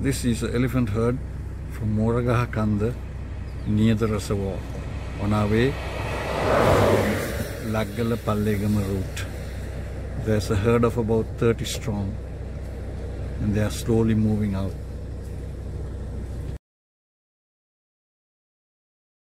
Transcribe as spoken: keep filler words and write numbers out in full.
This is an elephant herd from Moragahakandha near the reservoir on our way Laggala Pallegama route. There's a herd of about thirty strong and they are slowly moving out.